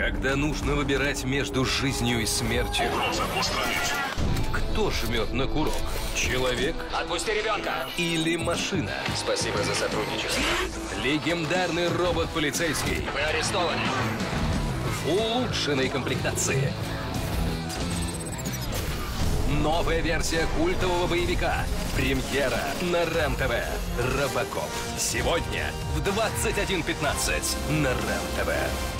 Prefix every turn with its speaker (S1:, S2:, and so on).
S1: Когда нужно выбирать между жизнью и смертью, кто жмет на курок? Человек
S2: Отпусти ребенка!
S1: или машина?
S2: Спасибо за сотрудничество.
S1: Легендарный робот-полицейский
S2: Вы арестованы.
S1: в улучшенной комплектации. Новая версия культового боевика. Премьера на РЕН-ТВ. Робокоп. Сегодня в 21:15 на РЕН-ТВ.